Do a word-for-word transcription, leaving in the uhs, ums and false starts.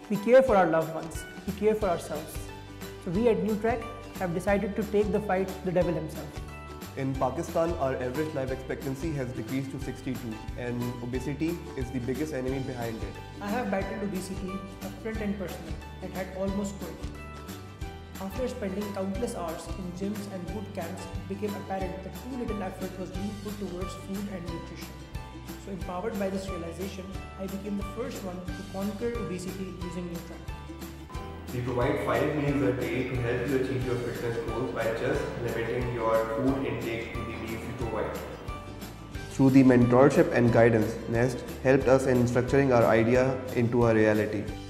We care for our loved ones. We care for ourselves. So we at NuTrack have decided to take the fight to the devil himself. In Pakistan, our average life expectancy has decreased to sixty-two, and obesity is the biggest enemy behind it. I have battled obesity upfront and personal and had almost quit. After spending countless hours in gyms and boot camps, it became apparent that too little effort was being put towards food and nutrition. So empowered by this realization, I became the first one to conquer obesity using NuTrack. We provide five meals a day to help you achieve your fitness goals by just limiting your food intake to the meals we provide. Through the mentorship and guidance, Nest helped us in structuring our idea into a reality.